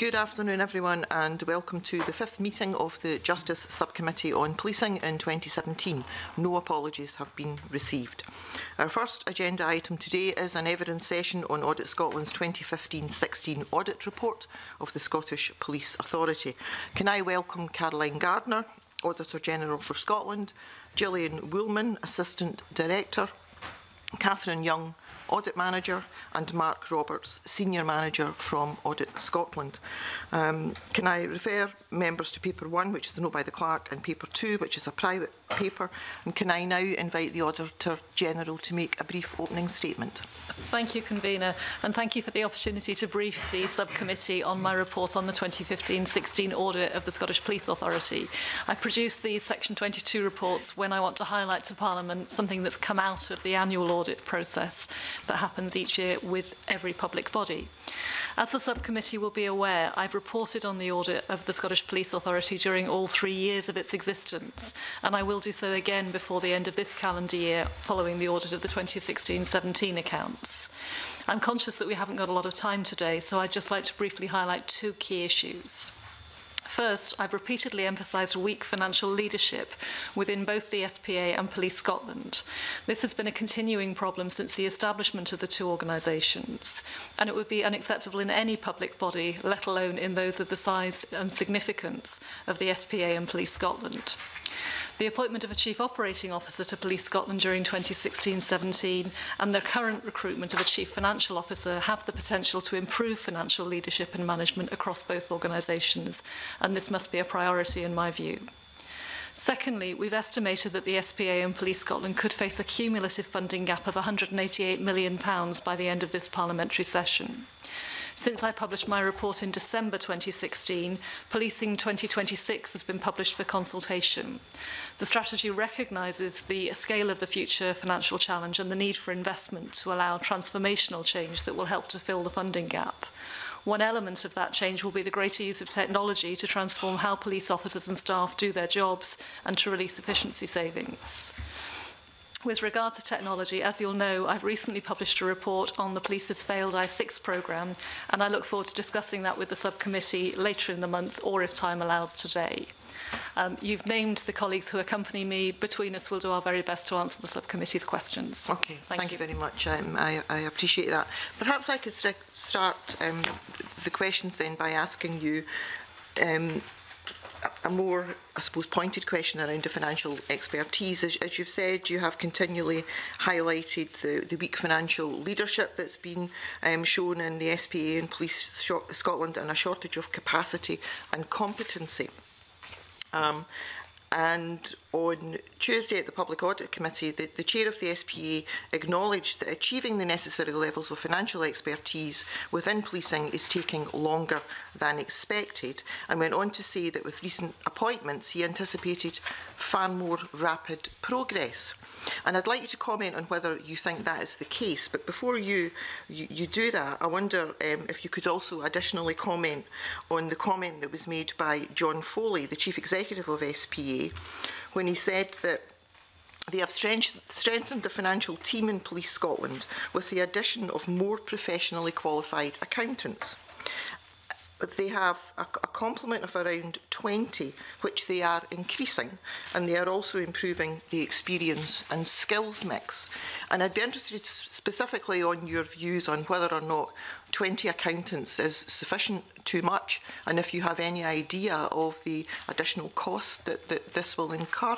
Good afternoon, everyone, and welcome to the fifth meeting of the Justice Subcommittee on Policing in 2017. No apologies have been received. Our first agenda item today is an evidence session on Audit Scotland's 2015-16 Audit Report of the Scottish Police Authority. Can I welcome Caroline Gardner, Auditor General for Scotland, Gillian Woolman, Assistant Director, Catherine Young, Audit Manager, and Mark Roberts, Senior Manager from Audit Scotland. Can I refer members to paper 1, which is the note by the clerk, and paper 2, which is a private paper, and can I now invite the Auditor General to make a brief opening statement? Thank you, Convener, and thank you for the opportunity to brief the subcommittee on my report on the 2015-16 audit of the Scottish Police Authority. I produce these Section 22 reports when I want to highlight to Parliament something that's come out of the annual audit process that happens each year with every public body. As the subcommittee will be aware, I've reported on the audit of the Scottish Police Authority during all 3 years of its existence, and I will do so again before the end of this calendar year following the audit of the 2016-17 accounts. I'm conscious that we haven't got a lot of time today, so I'd just like to briefly highlight 2 key issues. First, I've repeatedly emphasised weak financial leadership within both the SPA and Police Scotland. This has been a continuing problem since the establishment of the 2 organisations, and it would be unacceptable in any public body, let alone in those of the size and significance of the SPA and Police Scotland. The appointment of a Chief Operating Officer to Police Scotland during 2016-17 and the current recruitment of a Chief Financial Officer have the potential to improve financial leadership and management across both organisations, and this must be a priority in my view. Secondly, we've estimated that the SPA and Police Scotland could face a cumulative funding gap of £188 million by the end of this parliamentary session. Since I published my report in December 2016, Policing 2026 has been published for consultation. The strategy recognises the scale of the future financial challenge and the need for investment to allow transformational change that will help to fill the funding gap. One element of that change will be the greater use of technology to transform how police officers and staff do their jobs and to release efficiency savings. With regard to technology, as you'll know, I've recently published a report on the police's failed I6 programme, and I look forward to discussing that with the subcommittee later in the month, or if time allows today. You've named the colleagues who accompany me. Between us, we'll do our very best to answer the subcommittee's questions. Okay, thank you very much. I appreciate that. Perhaps I could start the questions then by asking you a more, I suppose, pointed question around the financial expertise. As you've said, you have continually highlighted the weak financial leadership that's been shown in the SPA and Police Scotland, and a shortage of capacity and competency. And on Tuesday at the Public Audit Committee, the chair of the SPA acknowledged that achieving the necessary levels of financial expertise within policing is taking longer than expected, and went on to say that with recent appointments he anticipated far more rapid progress. And I'd like you to comment on whether you think that is the case. But before you do that, I wonder if you could also additionally comment on the comment that was made by John Foley, the Chief Executive of SPA, when he said that they have strengthened the financial team in Police Scotland with the addition of more professionally qualified accountants. They have a complement of around 20, which they are increasing, and they are also improving the experience and skills mix. And I'd be interested specifically on your views on whether or not 20 accountants is sufficient, too much, and if you have any idea of the additional cost that this will incur.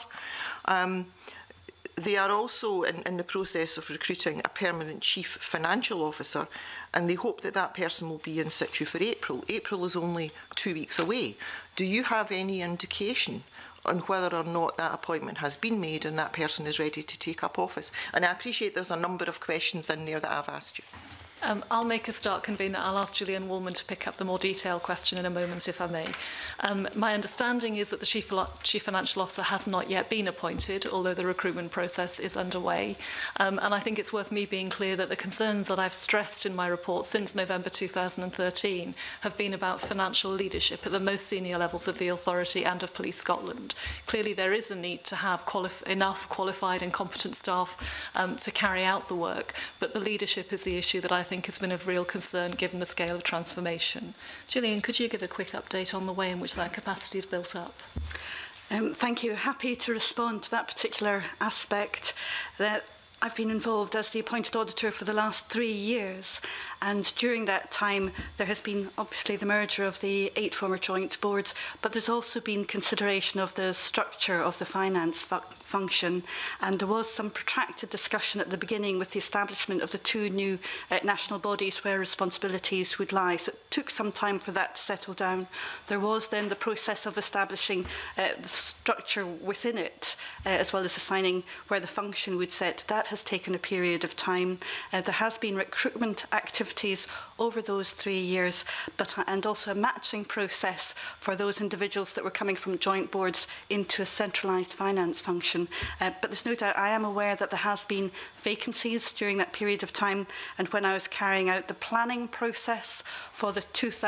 They are also in the process of recruiting a permanent Chief Financial Officer, and they hope that that person will be in situ for April. April is only 2 weeks away. Do you have any indication on whether or not that appointment has been made and that person is ready to take up office? And I appreciate there's a number of questions in there that I've asked you. I'll make a start, Convener. I'll ask Gillian Woolman to pick up the more detailed question in a moment, if I may. My understanding is that the Chief Financial Officer has not yet been appointed, although the recruitment process is underway. And I think it's worth me being clear that the concerns that I've stressed in my report since November 2013 have been about financial leadership at the most senior levels of the authority and of Police Scotland. Clearly, there is a need to have enough qualified and competent staff to carry out the work, but the leadership is the issue that I think think has been of real concern given the scale of transformation. Gillian, could you give a quick update on the way in which that capacity is built up? Thank you. Happy to respond to that particular aspect. I've been involved as the appointed auditor for the last 3 years, and during that time there has been obviously the merger of the 8 former joint boards, but there's also been consideration of the structure of the finance function, and there was some protracted discussion at the beginning with the establishment of the 2 new national bodies where responsibilities would lie. So it took some time for that to settle down. There was then the process of establishing the structure within it, as well as assigning where the function would sit. That has taken a period of time. There has been recruitment activities over those 3 years, and also a matching process for those individuals that were coming from joint boards into a centralised finance function. But there's no doubt I am aware that there has been vacancies during that period of time, and when I was carrying out the planning process for the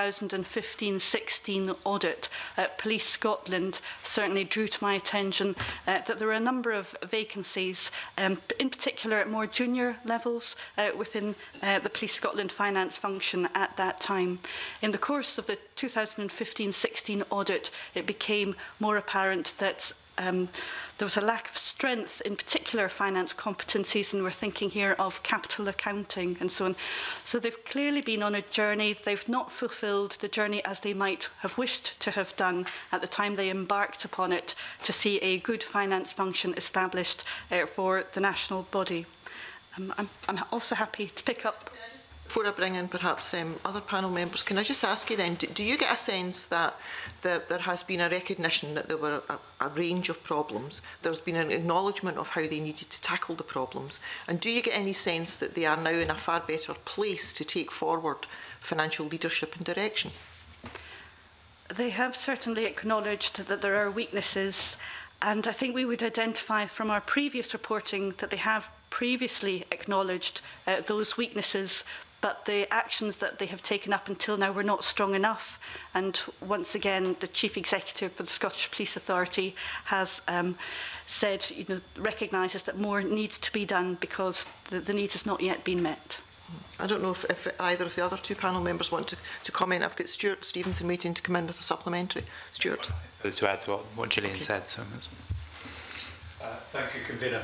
2015-16 audit, Police Scotland certainly drew to my attention that there were a number of vacancies, in particular at more junior levels within the Police Scotland finance function at that time. In the course of the 2015-16 audit, it became more apparent that there was a lack of strength in particular finance competencies, and we're thinking here of capital accounting and so on. So they've clearly been on a journey. They've not fulfilled the journey as they might have wished to have done at the time they embarked upon it, to see a good finance function established for the national body. I'm also happy to pick up. Before I bring in perhaps other panel members, can I just ask you then, do you get a sense that there has been a recognition that there were a range of problems, there's been an acknowledgement of how they needed to tackle the problems, and do you get any sense that they are now in a far better place to take forward financial leadership and direction? They have certainly acknowledged that there are weaknesses, and I think we would identify from our previous reporting that they have previously acknowledged those weaknesses, but the actions that they have taken up until now were not strong enough. And once again, the Chief Executive for the Scottish Police Authority has said, recognises that more needs to be done because the need has not yet been met. I don't know if either of the other 2 panel members want to comment. I've got Stuart Stevenson waiting to come in with a supplementary. Stuart. To add to what Gillian said. So thank you, Convener.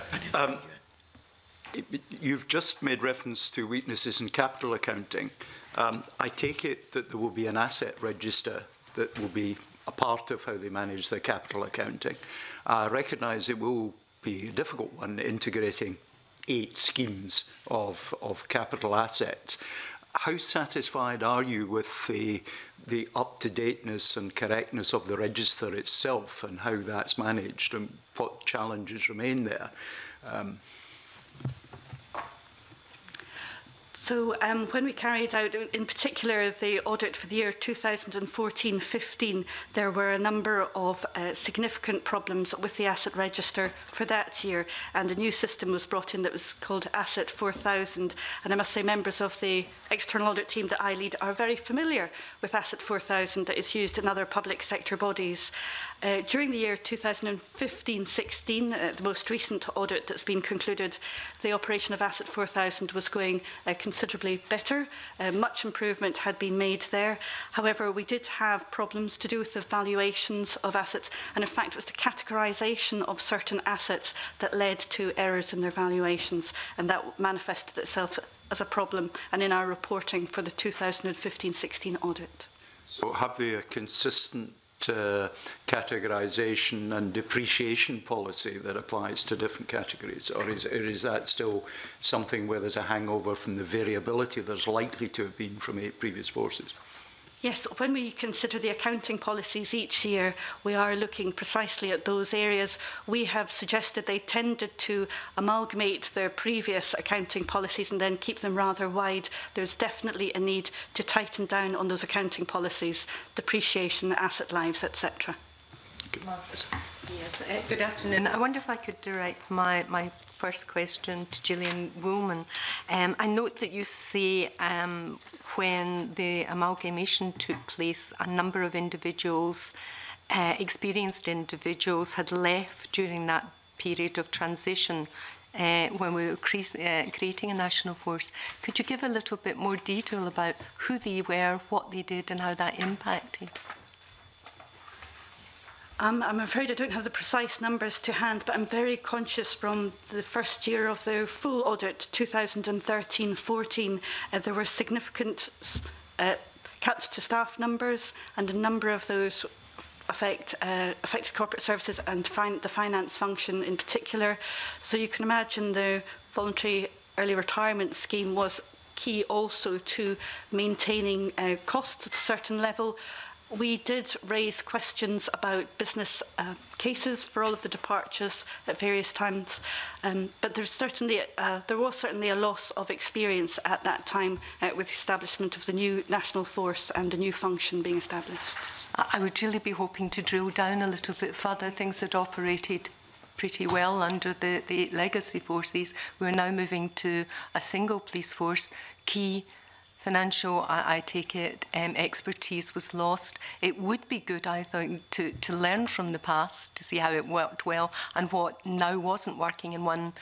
You've just made reference to weaknesses in capital accounting. I take it that there will be an asset register that will be a part of how they manage their capital accounting. I recognise it will be a difficult one, integrating 8 schemes of capital assets. How satisfied are you with the up-to-dateness and correctness of the register itself and how that's managed, and what challenges remain there? So when we carried out, in particular, the audit for the year 2014-15, there were a number of significant problems with the asset register for that year, and a new system was brought in that was called Asset 4000. And I must say members of the external audit team that I lead are very familiar with Asset 4000 that is used in other public sector bodies. During the year 2015-16, the most recent audit that's been concluded, the operation of Asset 4000 was going considerably better. Much improvement had been made there. However, we did have problems to do with the valuations of assets, and in fact it was the categorisation of certain assets that led to errors in their valuations, and that manifested itself as a problem and in our reporting for the 2015-16 audit. So have they a consistent categorisation and depreciation policy that applies to different categories, or is that still something where there's a hangover from the variability there's likely to have been from 8 previous forces? Yes, when we consider the accounting policies each year, we are looking precisely at those areas. We have suggested they tended to amalgamate their previous accounting policies and then keep them rather wide. There's definitely a need to tighten down on those accounting policies, depreciation, asset lives, etc. Yes, good afternoon. I wonder if I could direct my first question to Gillian Woolman. I note that you say when the amalgamation took place, a number of individuals, experienced individuals, had left during that period of transition when we were creating a national force. Could you give a little bit more detail about who they were, what they did and how that impacted? I'm afraid I don't have the precise numbers to hand, but I'm very conscious from the first year of the full audit, 2013-14, there were significant cuts to staff numbers, and a number of those affected corporate services and the finance function in particular. So you can imagine the voluntary early retirement scheme was key also to maintaining costs at a certain level. We did raise questions about business cases for all of the departures at various times, but there was certainly a loss of experience at that time with the establishment of the new national force and a new function being established. I would really be hoping to drill down a little bit further. Things had operated pretty well under the 8 legacy forces. We're now moving to a single police force. Key financial, I take it, expertise was lost. It would be good, I think, to learn from the past, to see how it worked well and what now wasn't working in one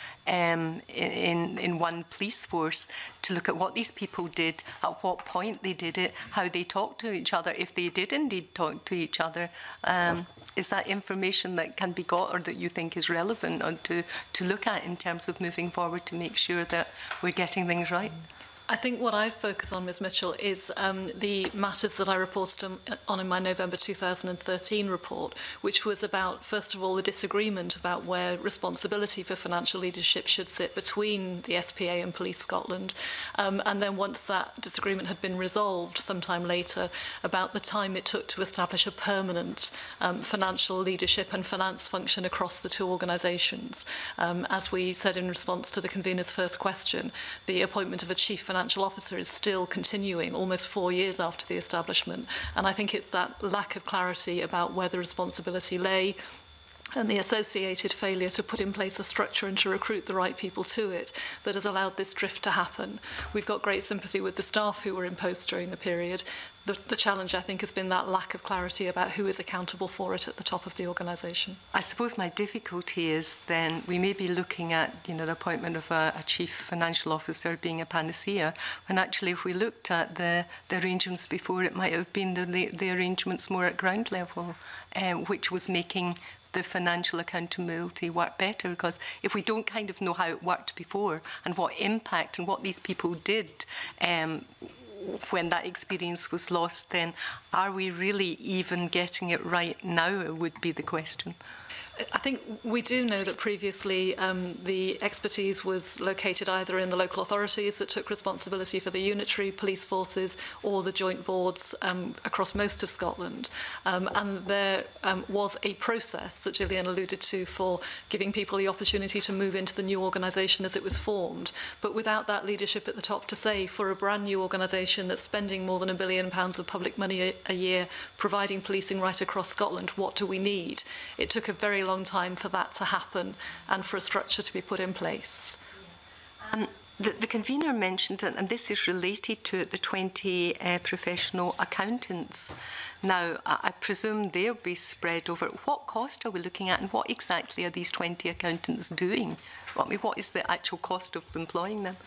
police force, to look at what these people did, at what point they did it, how they talked to each other, if they did indeed talk to each other. Is that information that can be got or that you think is relevant or to look at in terms of moving forward to make sure that we're getting things right? I think what I'd focus on, Ms Mitchell, is the matters that I reported on in my November 2013 report, which was about, first of all, the disagreement about where responsibility for financial leadership should sit between the SPA and Police Scotland. And then once that disagreement had been resolved sometime later, about the time it took to establish a permanent financial leadership and finance function across the two organisations. As we said in response to the convener's first question, the appointment of a chief financial officer is still continuing almost 4 years after the establishment, and I think it's that lack of clarity about where the responsibility lay and the associated failure to put in place a structure and to recruit the right people to it that has allowed this drift to happen. We've got great sympathy with the staff who were in post during the period. The challenge, I think, has been that lack of clarity about who is accountable for it at the top of the organisation. I suppose my difficulty is then we may be looking at, the appointment of a chief financial officer being a panacea, when actually if we looked at the arrangements before, it might have been the arrangements more at ground level, which was making the financial accountability work better, because if we don't kind of know how it worked before and what impact and what these people did when that experience was lost, then are we really even getting it right now, would be the question. I think we do know that previously the expertise was located either in the local authorities that took responsibility for the unitary police forces or the joint boards across most of Scotland. And there was a process that Gillian alluded to for giving people the opportunity to move into the new organisation as it was formed. But without that leadership at the top to say, for a brand new organisation that's spending more than £1 billion of public money a year, providing policing right across Scotland, what do we need? It took a very long time for that to happen and for a structure to be put in place. The convener mentioned, and this is related to it, the 20 professional accountants. Now, I presume they'll be spread over. What cost are we looking at, and what exactly are these 20 accountants doing? I mean, what is the actual cost of employing them?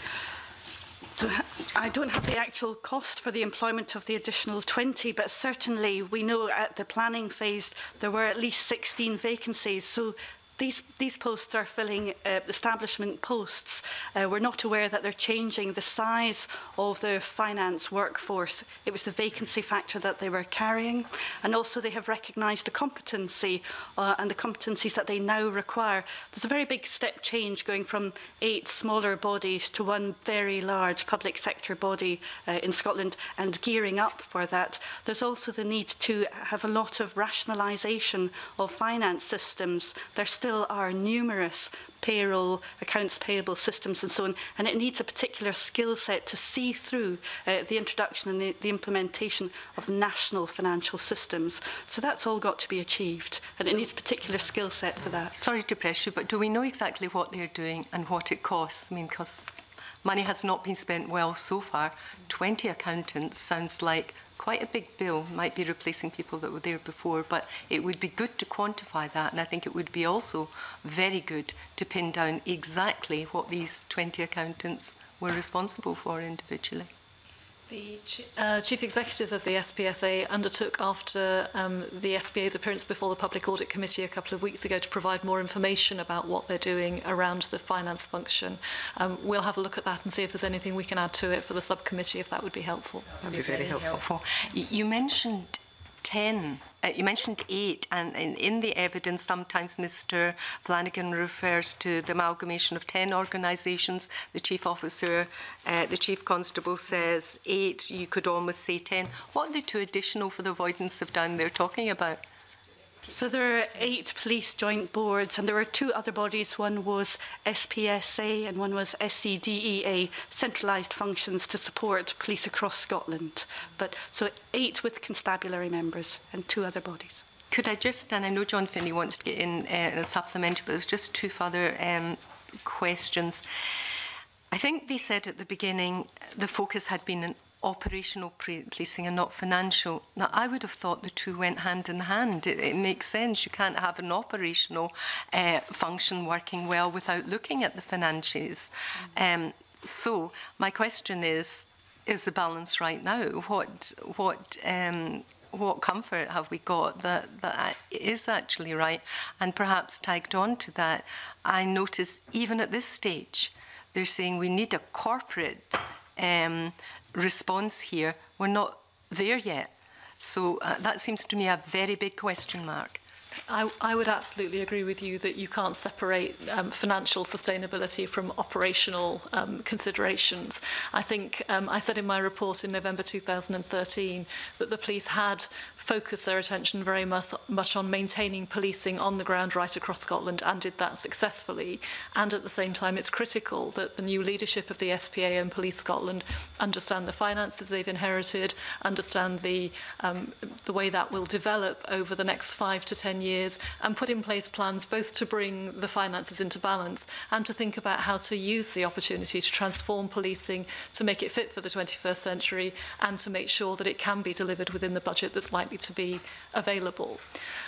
So I don't have the actual cost for the employment of the additional 20, but certainly we know at the planning phase there were at least 16 vacancies. So these posts are filling establishment posts. We're not aware that they're changing the size of the finance workforce. It was the vacancy factor that they were carrying. And also they have recognised the competency and the competencies that they now require. There's a very big step change going from 8 smaller bodies to one very large public sector body in Scotland, and gearing up for that. There's also the need to have a lot of rationalisation of finance systems. There still are numerous payroll, accounts payable systems and so on, and it needs a particular skill set to see through the introduction and the implementation of national financial systems. So that's all got to be achieved, and it needs a particular skill set for that. Sorry to press you, but do we know exactly what they're doing and what it costs? I mean, because money has not been spent well so far. 20 accountants sounds like quite a big bill, might be replacing people that were there before, but it would be good to quantify that, and I think it would be also very good to pin down exactly what these 20 accountants were responsible for individually. The Chief Executive of the SPSA undertook after the SPA's appearance before the Public Audit Committee a couple of weeks ago to provide more information about what they're doing around the finance function. We'll have a look at that and see if there's anything we can add to it for the subcommittee, if that would be helpful. That would be very helpful. You mentioned 10. You mentioned 8, and in the evidence sometimes Mr Flanagan refers to the amalgamation of 10 organisations. The Chief Officer, the Chief Constable says 8, you could almost say 10. What are the 2 additional for the avoidance of doubt they're talking about? So there are 8 police joint boards, and there were 2 other bodies. One was SPSA and one was SCDEA, centralised functions to support police across Scotland. But so 8 with constabulary members and 2 other bodies. Could I just, and I know John Finney wants to get in a supplementary, but there's just 2 further questions. I think they said at the beginning the focus had been on operational policing and not financial. Now, I would have thought the 2 went hand in hand. It makes sense. You can't have an operational function working well without looking at the finances. So my question is the balance right now? What comfort have we got that is actually right? And perhaps tagged on to that, I notice even at this stage, they're saying we need a corporate response here. We're not there yet. So that seems to me a very big question mark. I would absolutely agree with you that you can't separate financial sustainability from operational considerations. I think I said in my report in November 2013 that the police had focused their attention very much on maintaining policing on the ground right across Scotland and did that successfully. And at the same time, it's critical that the new leadership of the SPA and Police Scotland understand the finances they've inherited, understand the way that will develop over the next 5 to 10 years, and put in place plans both to bring the finances into balance and to think about how to use the opportunity to transform policing, to make it fit for the 21st century, and to make sure that it can be delivered within the budget that's likely to be available.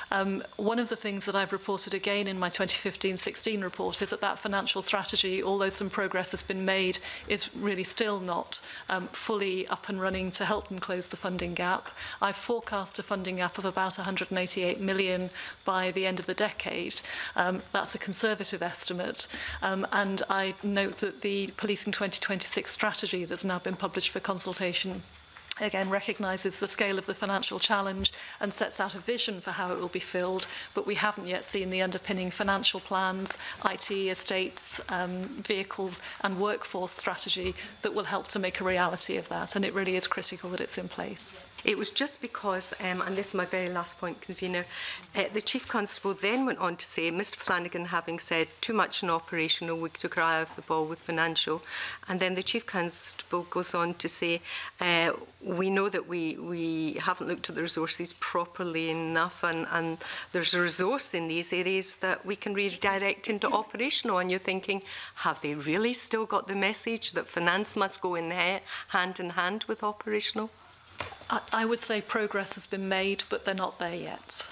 One of the things that I've reported again in my 2015-16 report is that financial strategy, although some progress has been made, is really still not fully up and running to help them close the funding gap. I've forecast a funding gap of about 188 million by the end of the decade. That's a conservative estimate. And I note that the Policing 2026 strategy that's now been published for consultation again recognises the scale of the financial challenge and sets out a vision for how it will be filled, but we haven't yet seen the underpinning financial plans, IT, estates, vehicles and workforce strategy that will help to make a reality of that, and it really is critical that it's in place. It was just because, and this is my very last point, Convener, the Chief Constable then went on to say, Mr Flanagan having said too much in operational, we took our eye off the ball with financial, and then the Chief Constable goes on to say, we know that we haven't looked at the resources properly enough, and there's a resource in these areas that we can redirect into operational, and you're thinking, have they really still got the message that finance must go in hand in hand with operational? I would say progress has been made, but they're not there yet.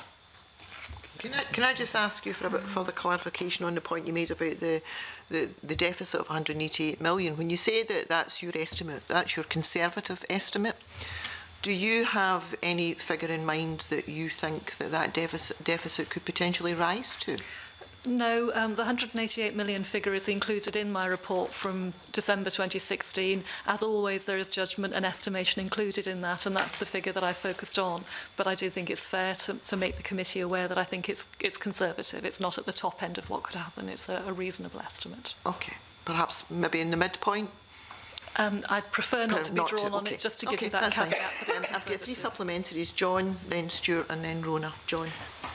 Can I just ask you for a bit further clarification on the point you made about the deficit of 188 million? When you say that that's your estimate, that's your conservative estimate, do you have any figure in mind that you think that deficit could potentially rise to? No, the 188 million figure is included in my report from December 2016. As always, there is judgment and estimation included in that, and that's the figure that I focused on. But I do think it's fair to make the committee aware that I think it's conservative. It's not at the top end of what could happen. It's a reasonable estimate. Okay, perhaps maybe in the midpoint? I'd prefer not to be drawn on it, just to give you that caveat. I've got 3 supplementaries, John, then Stuart and then Rona. John.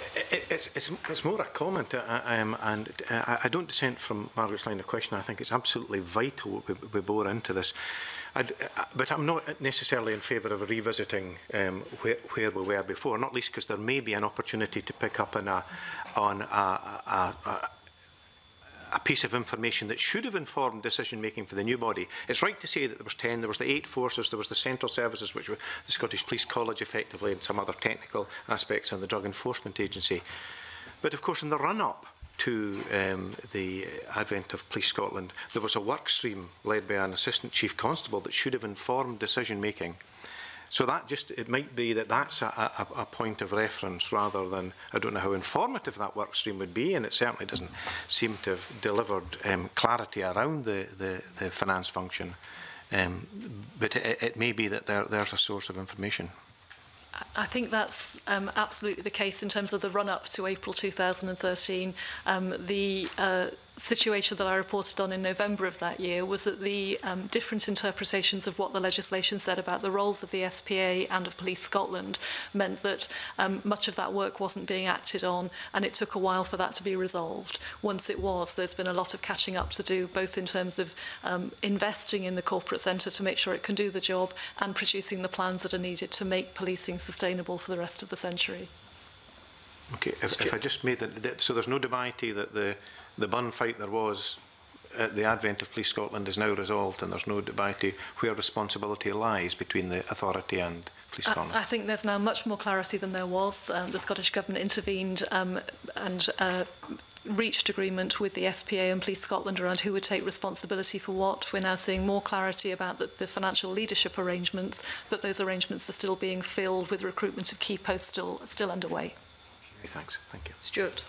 It's more a comment, and I don't dissent from Margaret's line of question. I think it's absolutely vital we bore into this. But I'm not necessarily in favour of revisiting where we were before, not least because there may be an opportunity to pick up on a piece of information that should have informed decision-making for the new body. It's right to say that there was 10, there was the 8 forces, there was the central services, which were the Scottish Police College effectively, and some other technical aspects, and the Drug Enforcement Agency. But of course, in the run-up to the advent of Police Scotland, there was a work stream led by an Assistant Chief Constable that should have informed decision-making. So that it might be that that's a point of reference rather than, I don't know how informative that work stream would be, and it certainly doesn't seem to have delivered clarity around the finance function. But it may be that there's a source of information. I think that's absolutely the case in terms of the run-up to April 2013. The situation that I reported on in November of that year was that the different interpretations of what the legislation said about the roles of the SPA and of Police Scotland meant that much of that work wasn't being acted on, and it took a while for that to be resolved. Once it was, there's been a lot of catching up to do, both in terms of investing in the corporate centre to make sure it can do the job and producing the plans that are needed to make policing sustainable for the rest of the century. Okay, if I just made that, so there's no debate that the bun fight there was at the advent of Police Scotland is now resolved, and there's no debate where responsibility lies between the authority and Police Scotland. I think there's now much more clarity than there was. The Scottish Government intervened and reached agreement with the SPA and Police Scotland around who would take responsibility for what. We're now seeing more clarity about the financial leadership arrangements, but those arrangements are still being filled with recruitment of key posts still underway. Thanks. Thank you. Stuart.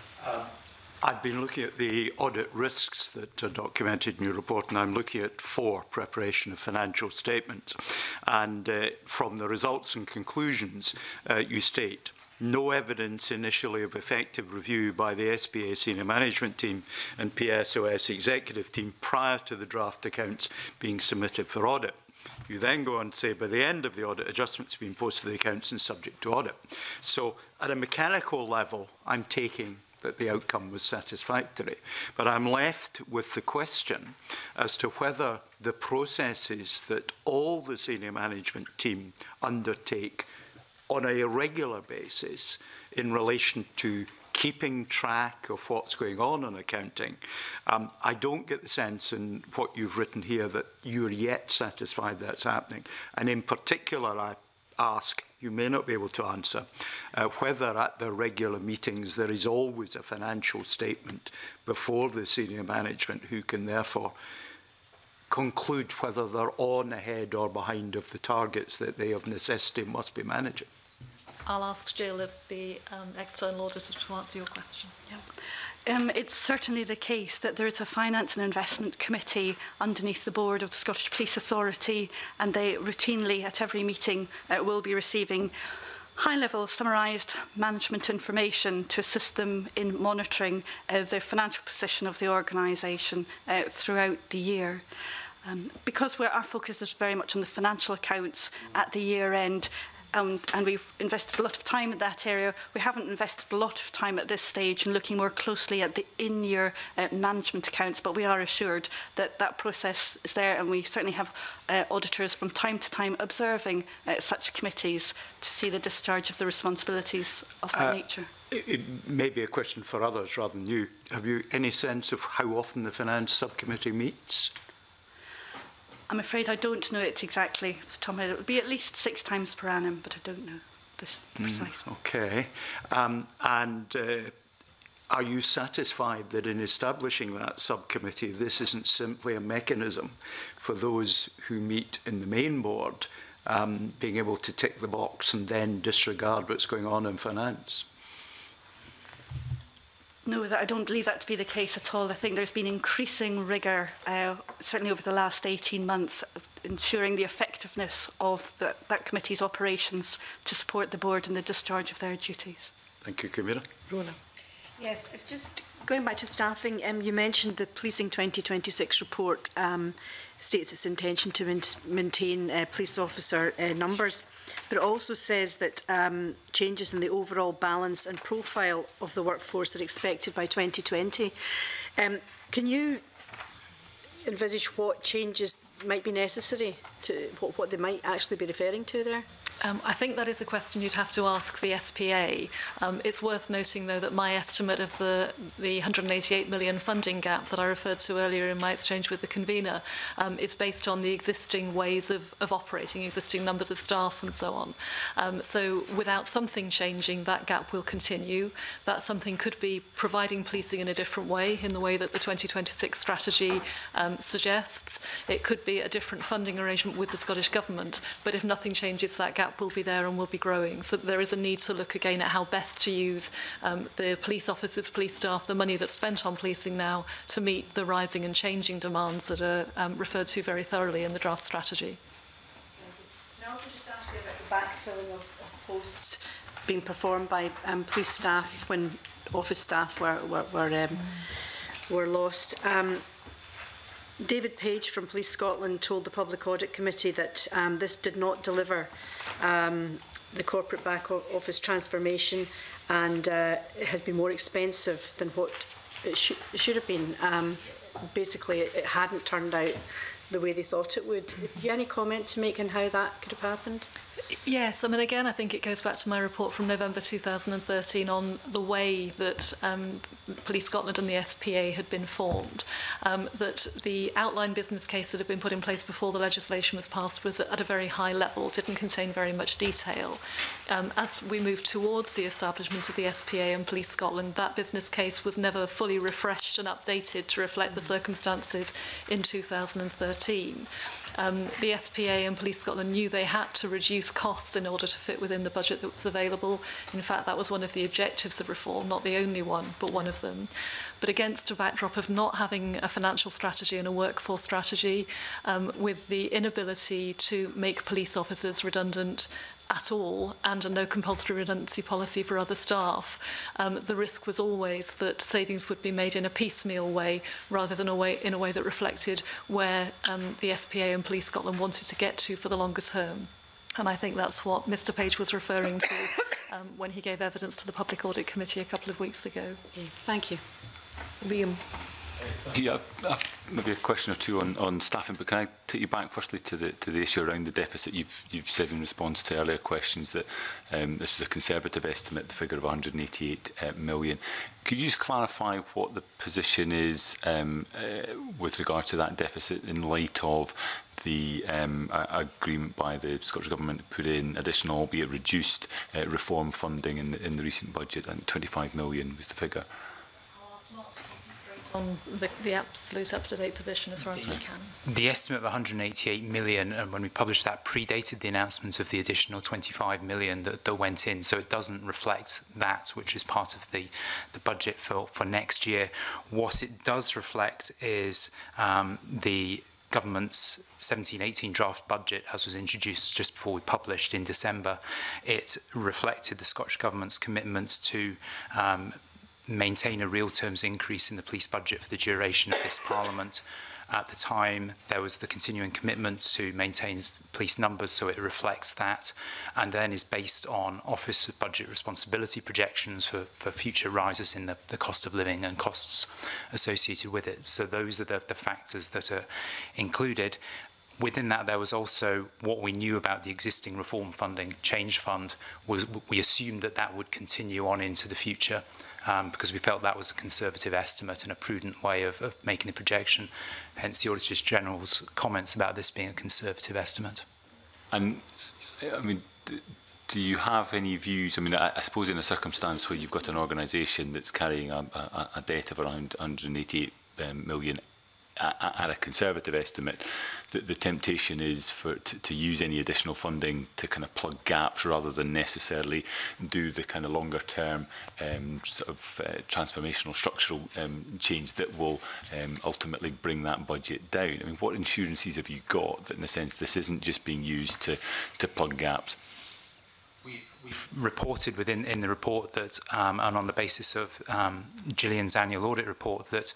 I've been looking at the audit risks that are documented in your report, and I'm looking at 4, preparation of financial statements. And from the results and conclusions, you state, no evidence initially of effective review by the SPA senior management team and PSOS executive team prior to the draft accounts being submitted for audit. You then go on to say, by the end of the audit, adjustments have been posted to the accounts and subject to audit. So at a mechanical level, I'm taking that the outcome was satisfactory. But I'm left with the question as to whether the processes that all the senior management team undertake on a regular basis in relation to keeping track of what's going on in accounting, I don't get the sense in what you've written here that you're yet satisfied that's happening. And in particular, I ask, you may not be able to answer, whether at the regular meetings there is always a financial statement before the senior management who can therefore conclude whether they're on ahead or behind of the targets that they of necessity must be managing. I'll ask Jill as the external auditor to answer your question. Yeah. It's certainly the case that there is a Finance and Investment Committee underneath the board of the Scottish Police Authority, and they routinely, at every meeting, will be receiving high-level summarised management information to assist them in monitoring the financial position of the organisation throughout the year. Because our focus is very much on the financial accounts at the year end, and we've invested a lot of time in that area, we haven't invested a lot of time at this stage in looking more closely at the in-year management accounts, but we are assured that that process is there, and we certainly have auditors from time to time observing such committees to see the discharge of the responsibilities of that nature. It may be a question for others rather than you. Have you any sense of how often the Finance Subcommittee meets? I'm afraid I don't know it exactly. It would be at least 6 times per annum, but I don't know this precisely. Okay. Are you satisfied that in establishing that subcommittee, this isn't simply a mechanism for those who meet in the main board being able to tick the box and then disregard what's going on in finance? No, I don't believe that to be the case at all. I think there's been increasing rigour, certainly over the last 18 months, ensuring the effectiveness of that committee's operations to support the board in the discharge of their duties. Thank you, Camilla. Rona. Yes, it's just going back to staffing. You mentioned the Policing 2026 report states its intention to maintain police officer numbers, but it also says that changes in the overall balance and profile of the workforce are expected by 2020. Can you envisage what changes might be necessary, to what they might actually be referring to there? I think that is a question you'd have to ask the SPA. It's worth noting, though, that my estimate of the 188 million funding gap that I referred to earlier in my exchange with the convener is based on the existing ways of operating, existing numbers of staff and so on. So without something changing, that gap will continue. That something could be providing policing in a different way, in the way that the 2026 strategy suggests. It could be a different funding arrangement with the Scottish Government, but if nothing changes, that gap will be there and will be growing. So there is a need to look again at how best to use the police officers, police staff, the money that's spent on policing now to meet the rising and changing demands that are referred to very thoroughly in the draft strategy. Can I also just ask you about the backfilling of posts being performed by police staff when office staff were lost? David Page from Police Scotland told the Public Audit Committee that this did not deliver the corporate back office transformation, and it has been more expensive than what it should have been. Basically, it hadn't turned out the way they thought it would. Have you any comment to make on how that could have happened? Yes, I mean, again, I think it goes back to my report from November 2013 on the way that Police Scotland and the SPA had been formed, that the outline business case that had been put in place before the legislation was passed was at a very high level, didn't contain very much detail. As we moved towards the establishment of the SPA and Police Scotland, that business case was never fully refreshed and updated to reflect the circumstances in 2013. The SPA and Police Scotland knew they had to reduce costs in order to fit within the budget that was available. In fact, that was one of the objectives of reform, not the only one, but one of them. But against a backdrop of not having a financial strategy and a workforce strategy, with the inability to make police officers redundant at all, and a no compulsory redundancy policy for other staff, the risk was always that savings would be made in a piecemeal way rather than in a way that reflected where the SPA and Police Scotland wanted to get to for the longer term. And I think that's what Mr Page was referring to when he gave evidence to the Public Audit Committee a couple of weeks ago. Okay, thank you. Liam. Yeah, maybe a question or two on staffing, but can I take you back firstly to the issue around the deficit? You've said in response to earlier questions that this is a conservative estimate, the figure of 188 million. Could you just clarify what the position is with regard to that deficit in light of the agreement by the Scottish Government to put in additional, albeit reduced, reform funding in the recent budget? And 25 million was the figure. On the absolute up-to-date position as far as we can. The estimate of 188 million, and when we published that, predated the announcement of the additional 25 million that went in, so it doesn't reflect that, which is part of the budget for next year. What it does reflect is the government's 17-18 draft budget, as was introduced just before we published in December. It reflected the Scottish Government's commitment to maintain a real terms increase in the police budget for the duration of this Parliament. At the time, there was the continuing commitment to maintain police numbers, so it reflects that, and then is based on Office of Budget Responsibility projections for future rises in the cost of living and costs associated with it. So those are the factors that are included. Within that, there was also what we knew about the existing reform funding, Change Fund. We assumed that would continue on into the future, because we felt that was a conservative estimate and a prudent way of making the projection. Hence the Auditor General's comments about this being a conservative estimate. And, I mean, do you have any views? I mean, I suppose in a circumstance where you've got an organisation that's carrying a debt of around 188 million at a conservative estimate, the temptation is to use any additional funding to kind of plug gaps rather than necessarily do the kind of longer term sort of transformational structural change that will ultimately bring that budget down. I mean, what insurances have you got that in a sense this isn't just being used to plug gaps? We've reported in the report that, and on the basis of Gillian's annual audit report, that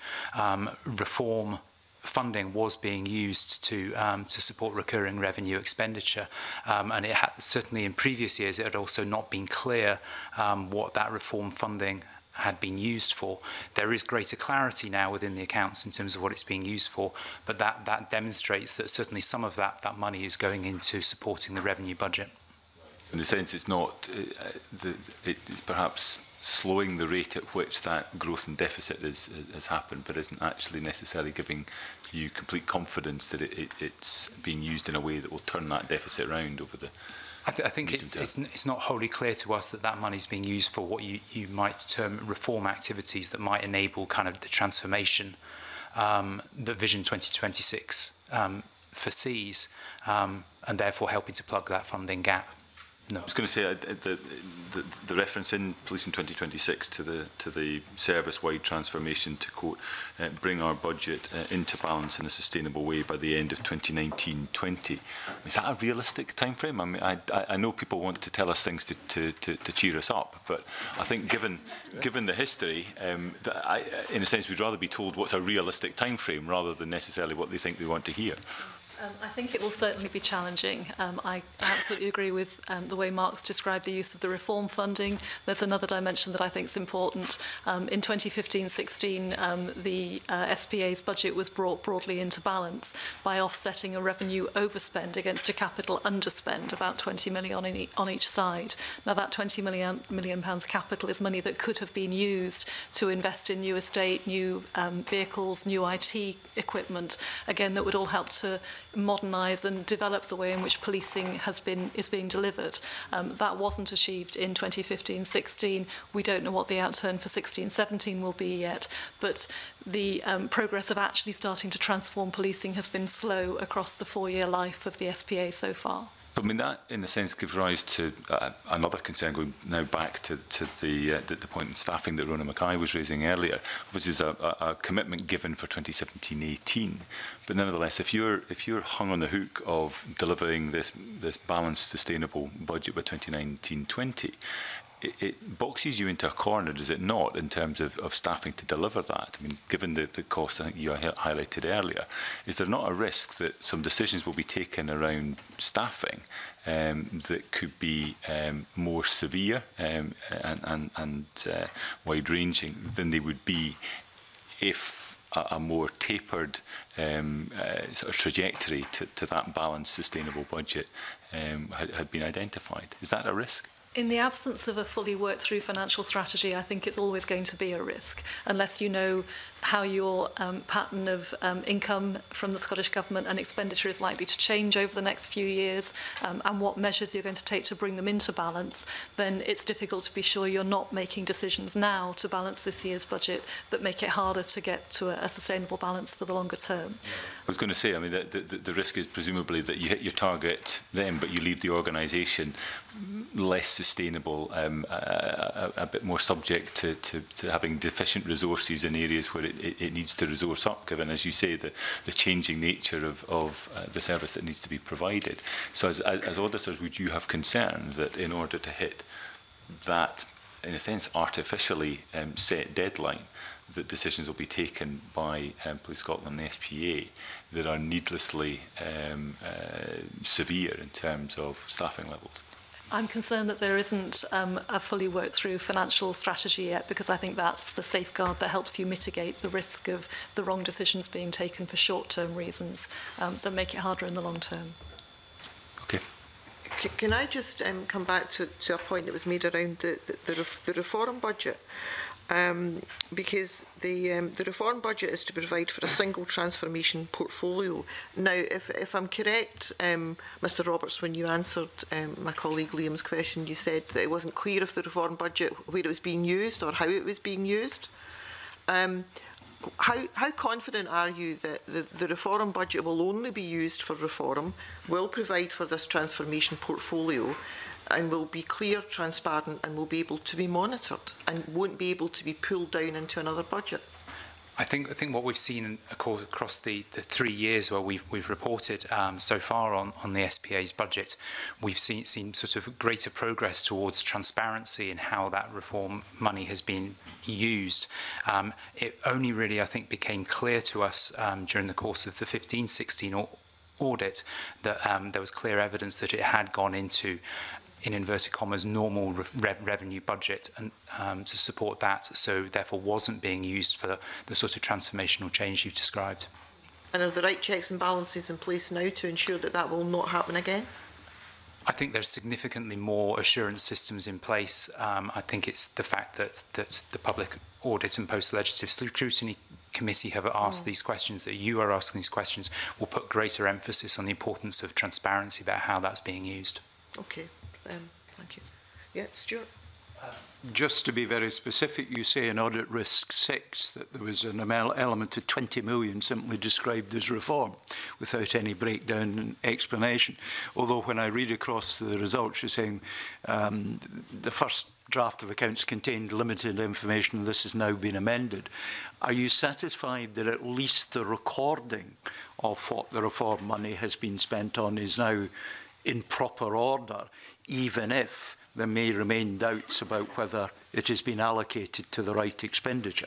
reform funding was being used to support recurring revenue expenditure, and it had, certainly in previous years, it had also not been clear what that reform funding had been used for. There is greater clarity now within the accounts in terms of what it's being used for, but that demonstrates that certainly some of that money is going into supporting the revenue budget. In a sense, it's not, it's perhaps slowing the rate at which that growth and deficit has happened, but isn't actually necessarily giving you complete confidence that it's being used in a way that will turn that deficit around over the I think it's not wholly clear to us that that money is being used for what you might term reform activities that might enable kind of the transformation that Vision 2026 foresees, and therefore helping to plug that funding gap. No. I was going to say the reference in Policing 2026 to the service-wide transformation to quote, bring our budget into balance in a sustainable way by the end of 2019-20. Is that a realistic timeframe? I mean, I know people want to tell us things to cheer us up, but I think given the history, in a sense, we'd rather be told what's a realistic timeframe rather than necessarily what they think they want to hear. I think it will certainly be challenging. I absolutely agree with the way Mark's described the use of the reform funding. There's another dimension that I think is important. In 2015-16, the SPA's budget was brought broadly into balance by offsetting a revenue overspend against a capital underspend, about 20 million on each side. Now, that 20 million pounds capital is money that could have been used to invest in new estate, new vehicles, new IT equipment, again, that would all help to modernise and develop the way in which policing is being delivered. That wasn't achieved in 2015-16. We don't know what the outturn for 16-17 will be yet, but the progress of actually starting to transform policing has been slow across the 4-year life of the SPA so far. I mean, that, in a sense, gives rise to another concern, going now back to the point in staffing that Rona Mackay was raising earlier. Obviously, there's a commitment given for 2017-18, but nevertheless, if you're hung on the hook of delivering this balanced, sustainable budget by 2019-20, it boxes you into a corner, does it not, in terms of staffing to deliver that? I mean, given the costs I think you highlighted earlier, is there not a risk that some decisions will be taken around staffing that could be more severe and wide-ranging than they would be if a more tapered sort of trajectory to that balanced, sustainable budget had been identified? Is that a risk? In the absence of a fully worked through financial strategy, I think it's always going to be a risk, unless you know how your pattern of income from the Scottish Government and expenditure is likely to change over the next few years, and what measures you're going to take to bring them into balance. Then it's difficult to be sure you're not making decisions now to balance this year's budget that make it harder to get to a sustainable balance for the longer term. I was going to say, I mean, the risk is presumably that you hit your target then, but you leave the organisation less sustainable, a bit more subject to having deficient resources in areas where it needs to resource up, given, as you say, the changing nature of the service that needs to be provided. So as auditors, would you have concern that in order to hit that, in a sense, artificially set deadline, that decisions will be taken by Police Scotland and the SPA that are needlessly severe in terms of staffing levels? I'm concerned that there isn't a fully worked through financial strategy yet, because I think that's the safeguard that helps you mitigate the risk of the wrong decisions being taken for short-term reasons that make it harder in the long term. Okay. Can I just come back to a point that was made around the reform budget? Because the reform budget is to provide for a single transformation portfolio. Now, if I'm correct, Mr Roberts, when you answered my colleague Liam's question, you said that it wasn't clear if the reform budget, where it was being used or how it was being used. How confident are you that the reform budget will only be used for reform, will provide for this transformation portfolio, and will be clear, transparent, and will be able to be monitored and won't be able to be pulled down into another budget? I think what we've seen across the 3 years where we've reported so far on the SPA's budget, we've seen sort of greater progress towards transparency in how that reform money has been used. It only really, I think, became clear to us during the course of the 15-16 audit that there was clear evidence that it had gone into, in inverted commas, normal revenue budget and to support that, so therefore wasn't being used for the sort of transformational change you've described. And are the right checks and balances in place now to ensure that that will not happen again? I think there's significantly more assurance systems in place. I think it's the fact that the Public Audit and Post-Legislative Scrutiny Committee have asked these questions, that you are asking these questions, will put greater emphasis on the importance of transparency about how that's being used. Okay, thank you. Yeah, Stuart? Just to be very specific, you say in Audit Risk 6 that there was an element of 20 million simply described as reform without any breakdown and explanation. Although when I read across the results, you're saying the first draft of accounts contained limited information, this has now been amended. Are you satisfied that at least the recording of what the reform money has been spent on is now in proper order, even if there may remain doubts about whether it has been allocated to the right expenditure?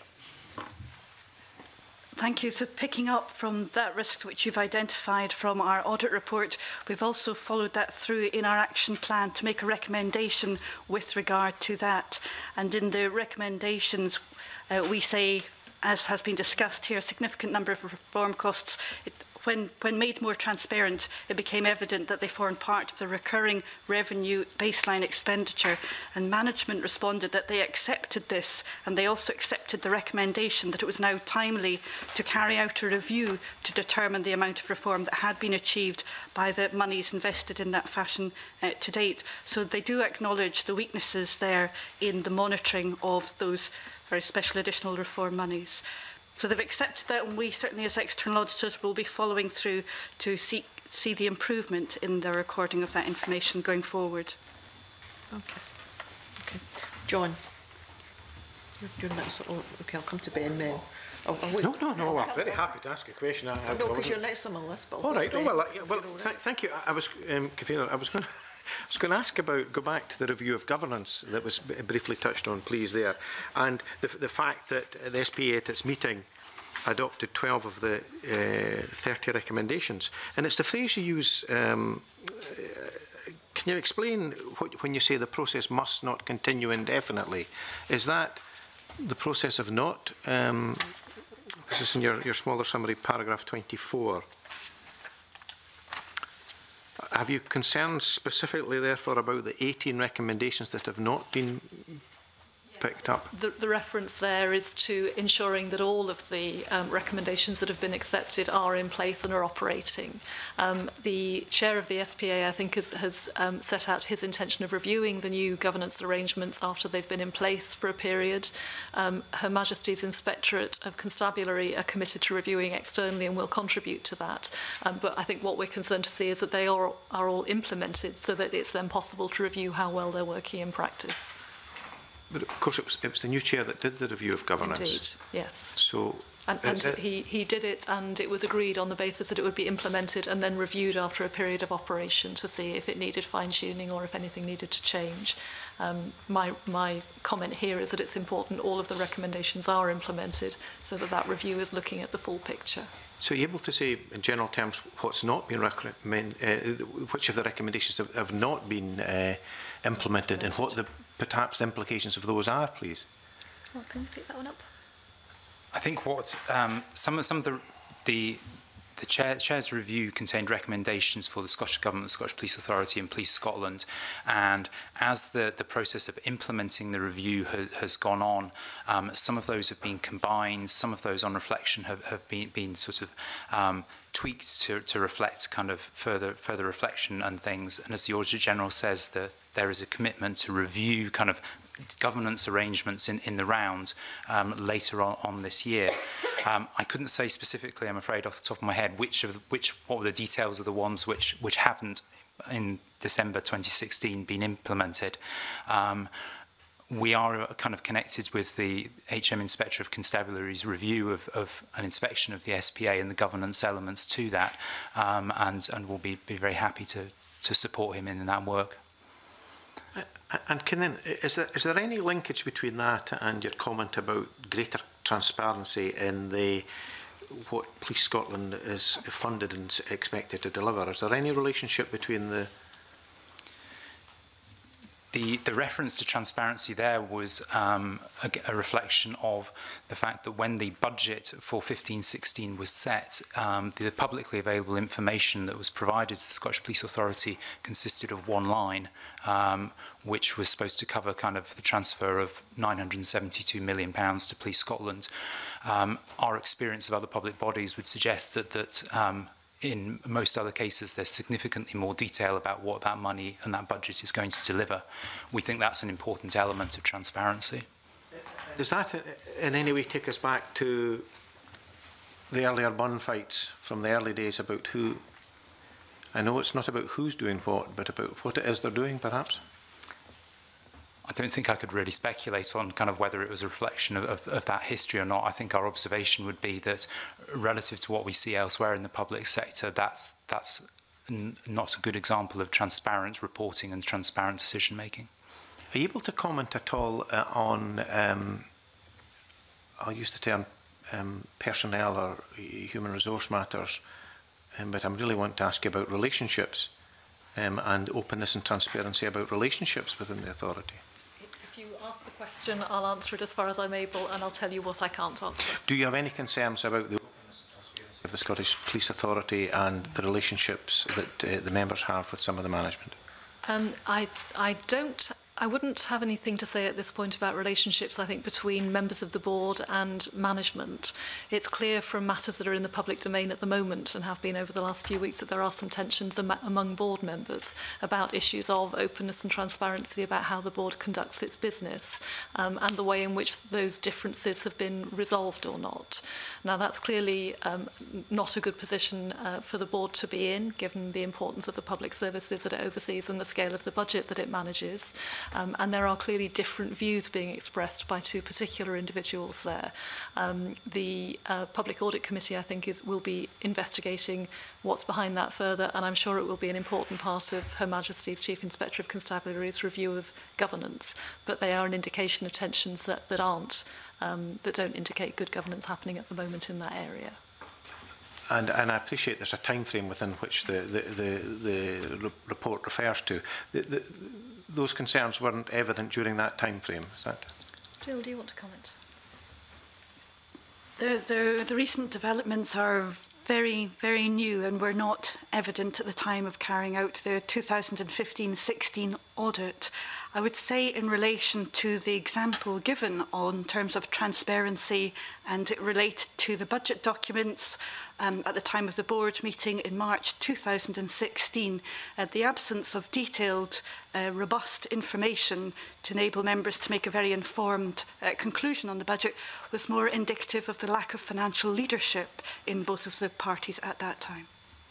Thank you. So picking up from that risk which you've identified from our audit report, we've also followed that through in our action plan to make a recommendation with regard to that. And in the recommendations, we say, as has been discussed here, a significant number of reform costs, when made more transparent, it became evident that they formed part of the recurring revenue baseline expenditure, and management responded that they accepted this, and they also accepted the recommendation that it was now timely to carry out a review to determine the amount of reform that had been achieved by the monies invested in that fashion to date. So they do acknowledge the weaknesses there in the monitoring of those very special additional reform monies. So they've accepted that, and we certainly as external auditors will be following through to see the improvement in the recording of that information going forward. Okay. John, you're next. Okay, I'll come to Ben then. No, I'm very happy to ask a question. No, because you're next on my list. But all right. Thank you. I was, Kavina, I was going to ask about, go back to the review of governance that was briefly touched on, please, there, and the fact that the SPA at its meeting adopted 12 of the 30 recommendations. And it's the phrase you use, can you explain when you say the process must not continue indefinitely? Is that the process of not? This is in your smaller summary, paragraph 24. Have you concerns specifically, therefore, about the 18 recommendations that have not been picked up? The reference there is to ensuring that all of the recommendations that have been accepted are in place and are operating. The chair of the SPA, I think, has set out his intention of reviewing the new governance arrangements after they've been in place for a period. Her Majesty's Inspectorate of Constabulary are committed to reviewing externally and will contribute to that. But I think what we're concerned to see is that they are all implemented so that it's then possible to review how well they're working in practice. But of course, it was the new chair that did the review of governance. Indeed, yes. So, and he did it, and it was agreed on the basis that it would be implemented and then reviewed after a period of operation to see if it needed fine-tuning or if anything needed to change. My comment here is that it's important all of the recommendations are implemented so that that review is looking at the full picture. So you're able to say, in general terms, what's not been which of the recommendations have not been implemented, and what perhaps the implications of those are, please? Well, can you pick that one up? I think what some of the Chair's review contained recommendations for the Scottish Government, the Scottish Police Authority and Police Scotland, and as the process of implementing the review has gone on, some of those have been combined, some of those on reflection have been sort of tweaked to reflect kind of further reflection and things. And as the Auditor General says, that there is a commitment to review kind of governance arrangements in the round later on this year. I couldn't say specifically, I'm afraid, off the top of my head, what were the details of the ones which haven't in December 2016 been implemented. We are kind of connected with the HM Inspector of Constabulary's review of an inspection of the SPA and the governance elements to that, and we'll be very happy to support him in that work. And is there any linkage between that and your comment about greater transparency in what Police Scotland is funded and expected to deliver? Is there any relationship between the... The reference to transparency there was a reflection of the fact that when the budget for 15-16 was set, the publicly available information that was provided to the Scottish Police Authority consisted of one line, which was supposed to cover kind of the transfer of £972 million to Police Scotland. Our experience of other public bodies would suggest that in most other cases, there's significantly more detail about what that money and that budget is going to deliver. We think that's an important element of transparency. Does that in any way take us back to the earlier bun fights from the early days about who, I know it's not about who's doing what, but about what it is they're doing, perhaps? I don't think I could really speculate on kind of whether it was a reflection of that history or not. I think our observation would be that relative to what we see elsewhere in the public sector, that's not a good example of transparent reporting and transparent decision making. Are you able to comment at all on, I'll use the term personnel or human resource matters, but I really want to ask you about relationships and openness and transparency about relationships within the authority? If you ask the question, I'll answer it as far as I'm able, and I'll tell you what I can't answer. Do you have any concerns about the openness and transparency of the Scottish Police Authority and the relationships that the members have with some of the management? I wouldn't have anything to say at this point about relationships, I think, between members of the board and management. It's clear from matters that are in the public domain at the moment and have been over the last few weeks that there are some tensions among board members about issues of openness and transparency about how the board conducts its business and the way in which those differences have been resolved or not. Now, that's clearly not a good position for the board to be in, given the importance of the public services that it oversees and the scale of the budget that it manages. And there are clearly different views being expressed by two particular individuals there. The Public Audit Committee, I think, will be investigating what's behind that further, and I'm sure it will be an important part of Her Majesty's Chief Inspector of Constabulary's review of governance, but they are an indication of tensions that don't indicate good governance happening at the moment in that area. And I appreciate there's a time frame within which the report refers to. Those concerns weren't evident during that time frame, is that? Jill, do you want to comment? The recent developments are very, very new and were not evident at the time of carrying out the 2015-16 audit. I would say in relation to the example given on terms of transparency and it related to the budget documents at the time of the board meeting in March 2016, the absence of detailed, robust information to enable members to make a very informed conclusion on the budget was more indicative of the lack of financial leadership in both of the parties at that time.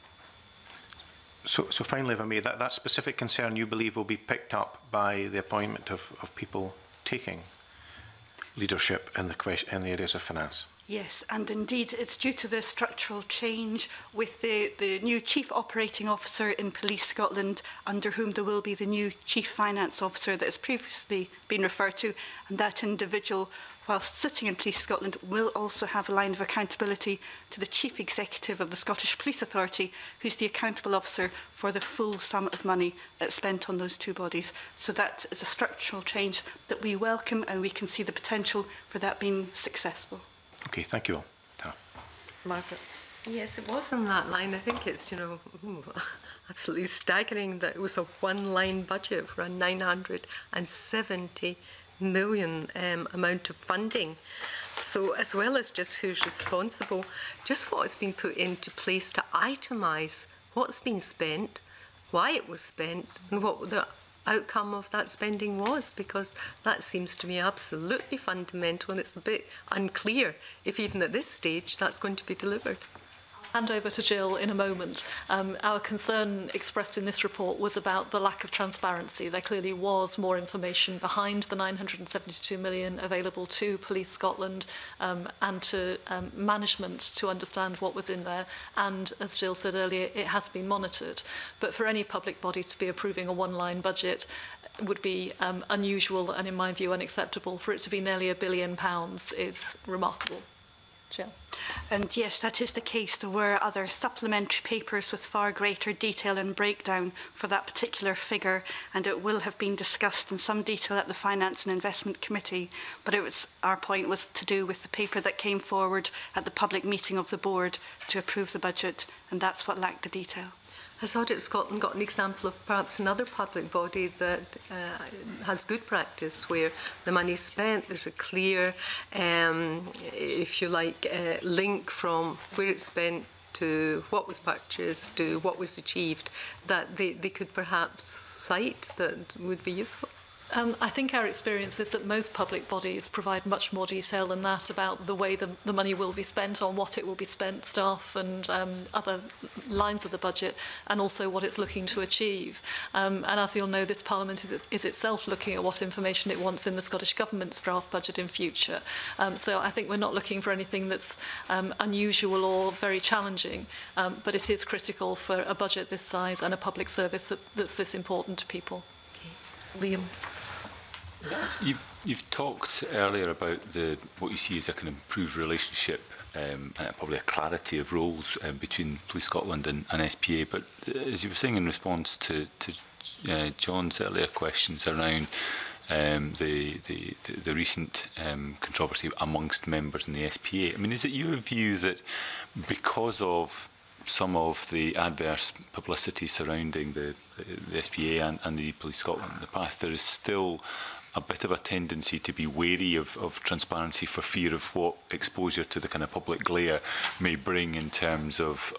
So finally, if I may, that specific concern you believe will be picked up by the appointment of people taking leadership in the areas of finance? Yes, and indeed it's due to the structural change with the new Chief Operating Officer in Police Scotland, under whom there will be the new Chief Finance Officer that has previously been referred to, and that individual, whilst sitting in Police Scotland, will also have a line of accountability to the Chief Executive of the Scottish Police Authority, who's the accountable officer for the full sum of money spent on those two bodies. So that is a structural change that we welcome, and we can see the potential for that being successful. Okay, thank you all. Margaret. Yes, it was on that line. I think it's, absolutely staggering that it was a one-line budget for a 970 million amount of funding. So as well as just who's responsible, just what has been put into place to itemise what's been spent, why it was spent, and what the outcome of that spending was, because that seems to me absolutely fundamental, and it's a bit unclear if even at this stage that's going to be delivered. Hand over to Jill in a moment. Our concern expressed in this report was about the lack of transparency. There clearly was more information behind the 972 million available to Police Scotland and to management to understand what was in there. And as Jill said earlier, it has been monitored. But for any public body to be approving a one-line budget would be unusual and, in my view, unacceptable. For it to be nearly £1 billion is remarkable. Jill. And yes, that is the case. There were other supplementary papers with far greater detail and breakdown for that particular figure, and it will have been discussed in some detail at the Finance and Investment Committee. But our point was to do with the paper that came forward at the public meeting of the board to approve the budget, and that's what lacked the detail. Has Audit Scotland got an example of perhaps another public body that has good practice where the money is spent, there's a clear, if you like, link from where it's spent to what was purchased to what was achieved, that they could perhaps cite that would be useful? I think our experience is that most public bodies provide much more detail than that about the way the money will be spent, on what it will be spent, staff and other lines of the budget, and also what it's looking to achieve. And as you'll know, this Parliament is itself looking at what information it wants in the Scottish Government's draft budget in future. So I think we're not looking for anything that's unusual or very challenging, but it is critical for a budget this size and a public service that's this important to people. Okay. Liam. You've talked earlier about what you see as a kind of improved relationship and probably a clarity of roles between Police Scotland and SPA. But as you were saying in response to John's earlier questions around the recent controversy amongst members in the SPA, I mean, is it your view that because of some of the adverse publicity surrounding the SPA and the Police Scotland in the past, there is still a bit of a tendency to be wary of transparency for fear of what exposure to the kind of public glare may bring in terms of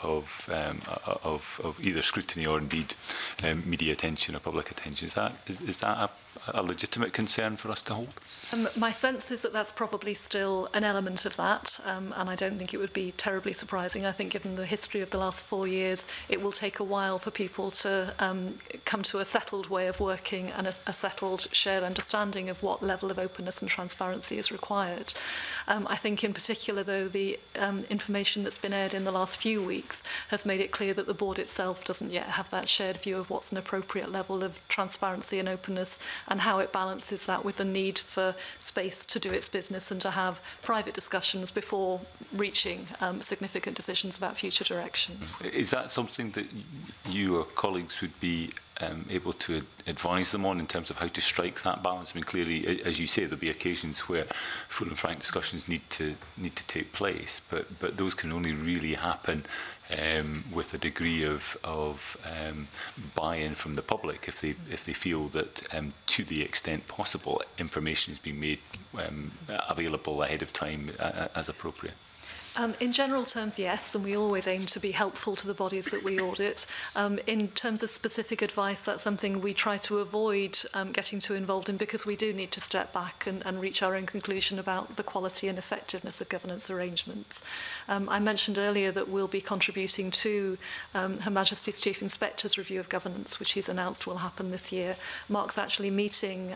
either scrutiny or indeed media attention or public attention? Is that a legitimate concern for us to hold? My sense is that that's probably still an element of that, and I don't think it would be terribly surprising. I think given the history of the last 4 years, it will take a while for people to come to a settled way of working and a settled shared understanding of what level of openness and transparency is required. I think in particular, though, the information that's been aired in the last few weeks has made it clear that the board itself doesn't yet have that shared view of what's an appropriate level of transparency and openness, and how it balances that with the need for space to do its business and to have private discussions before reaching significant decisions about future directions. Is that something that you or colleagues would be able to advise them on in terms of how to strike that balance? I mean, clearly, as you say, there'll be occasions where full and frank discussions need to take place, but those can only really happen with a degree of buy-in from the public if they feel that to the extent possible information is being made available ahead of time as appropriate. In general terms, yes, and we always aim to be helpful to the bodies that we audit. In terms of specific advice, that's something we try to avoid getting too involved in, because we do need to step back and reach our own conclusion about the quality and effectiveness of governance arrangements. I mentioned earlier that we'll be contributing to Her Majesty's Chief Inspector's review of governance, which he's announced will happen this year. Mark's actually meeting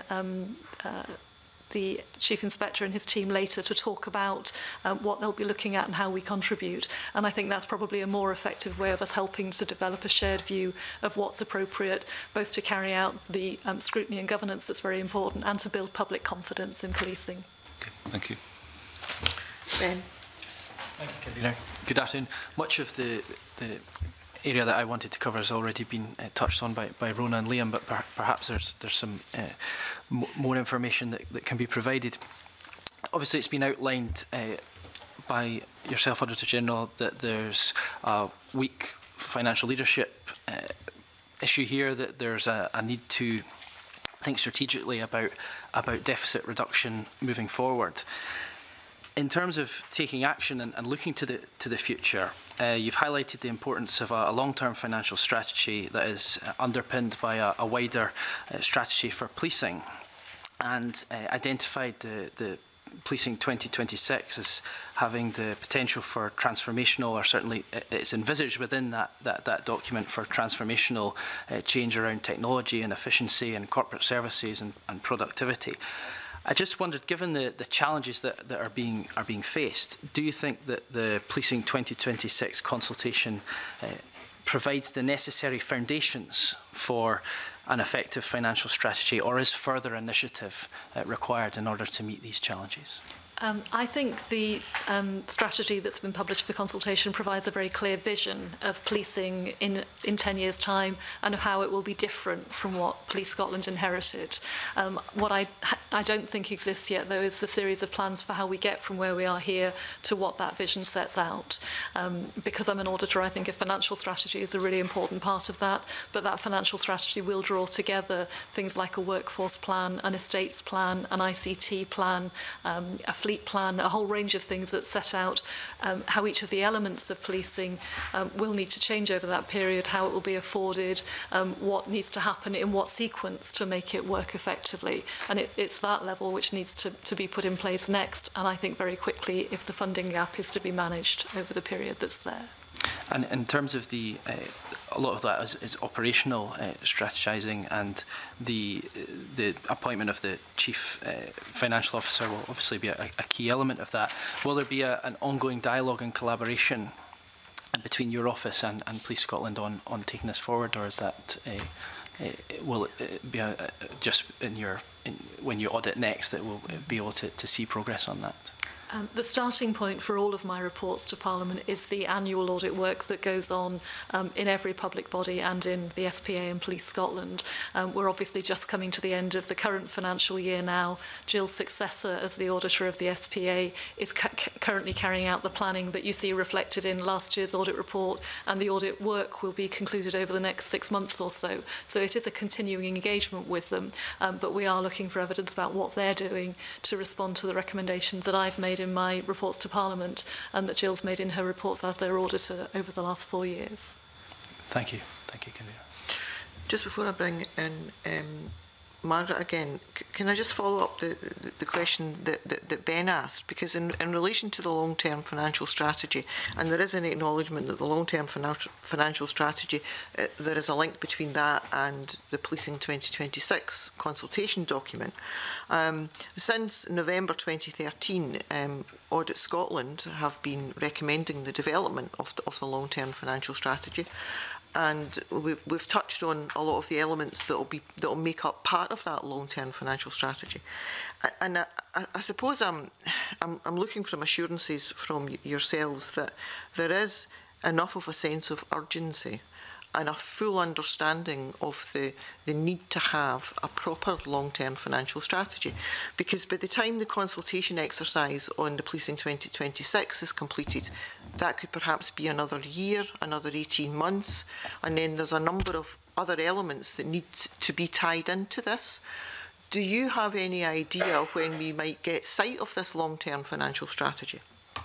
the Chief Inspector and his team later to talk about what they'll be looking at and how we contribute. And I think that's probably a more effective way of us helping to develop a shared view of what's appropriate, both to carry out the scrutiny and governance that's very important, and to build public confidence in policing. Okay, thank you. Ben. Thank you, Convener. Good afternoon. Much of the area that I wanted to cover has already been touched on by Rona and Liam, but perhaps there's some more information that can be provided. Obviously, it's been outlined by yourself, Auditor General, that there's a weak financial leadership issue here, that there's a need to think strategically about deficit reduction moving forward. In terms of taking action and looking to the future, you've highlighted the importance of a long-term financial strategy that is underpinned by a wider strategy for policing, and identified the Policing 2026 as having the potential for transformational, or certainly it's envisaged within that document for transformational change around technology and efficiency and corporate services and productivity. I just wondered, given the challenges that are being faced, do you think that the Policing 2026 consultation provides the necessary foundations for an effective financial strategy, or is further initiative required in order to meet these challenges? I think the strategy that's been published for consultation provides a very clear vision of policing in 10 years' time and how it will be different from what Police Scotland inherited. What I don't think exists yet, though, is the series of plans for how we get from where we are here to what that vision sets out. Because I'm an auditor, I think a financial strategy is a really important part of that, but that financial strategy will draw together things like a workforce plan, an estates plan, an ICT plan, a fleet plan, a whole range of things that set out how each of the elements of policing will need to change over that period, how it will be afforded, what needs to happen in what sequence to make it work effectively. And it's that level which needs to be put in place next, and I think very quickly, if the funding gap is to be managed over the period that's there. And in terms of the, a lot of that is operational strategising, and the appointment of the Chief Financial Officer will obviously be a key element of that. Will there be an ongoing dialogue and collaboration between your office and Police Scotland on taking this forward, or is that will it be just when you audit next that we'll be able to see progress on that? The starting point for all of my reports to Parliament is the annual audit work that goes on in every public body and in the SPA and Police Scotland. We're obviously just coming to the end of the current financial year now. Jill's successor as the auditor of the SPA is currently carrying out the planning that you see reflected in last year's audit report, and the audit work will be concluded over the next 6 months or so. So it is a continuing engagement with them, but we are looking for evidence about what they're doing to respond to the recommendations that I've made in my reports to Parliament and that Jill's made in her reports as their auditor over the last 4 years. Thank you. Thank you, Convener. Just before I bring in Margaret again, can I just follow up the question that Ben asked? Because in relation to the long-term financial strategy, and there is an acknowledgement that the long-term financial strategy, there is a link between that and the Policing 2026 consultation document. Since November 2013, Audit Scotland have been recommending the development of the long-term financial strategy. And we've touched on a lot of the elements that will make up part of that long-term financial strategy. And I suppose I'm looking for assurances from yourselves that there is enough of a sense of urgency and a full understanding of the need to have a proper long-term financial strategy. Because by the time the consultation exercise on the Policing 2026 is completed, that could perhaps be another year, another 18 months, and then there's a number of other elements that need to be tied into this. Do you have any idea when we might get sight of this long-term financial strategy?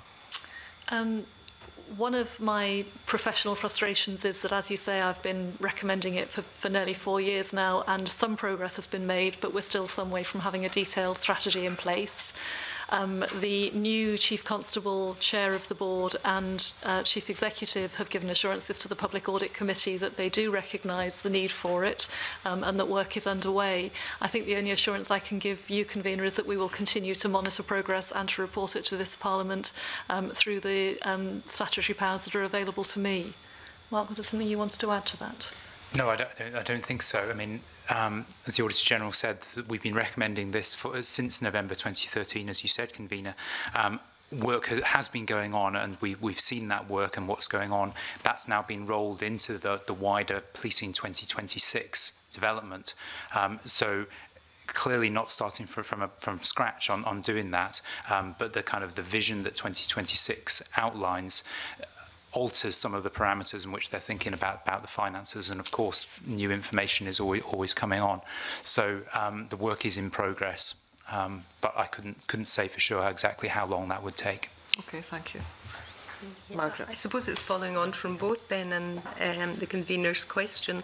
One of my professional frustrations is that, as you say, I've been recommending it for nearly 4 years now, and some progress has been made, but we're still some way from having a detailed strategy in place. The new Chief Constable, Chair of the Board and Chief Executive have given assurances to the Public Audit Committee that they do recognise the need for it and that work is underway. I think the only assurance I can give you, Convener, is that we will continue to monitor progress and to report it to this Parliament through the statutory powers that are available to me. Mark, was there something you wanted to add to that? No, I don't think so. I mean, as the Auditor General said, we've been recommending this since November 2013, as you said, Convener. Work has been going on, and we've seen that work and what's going on. That's now been rolled into the wider Policing 2026 development. So clearly not starting from scratch on doing that, but the kind of the vision that 2026 outlines alters some of the parameters in which they're thinking about the finances, and of course new information is always coming on. So the work is in progress, but I couldn't say for sure exactly how long that would take. Okay, thank you. Yeah, Margaret. I suppose it's following on from both Ben and the Convener's question.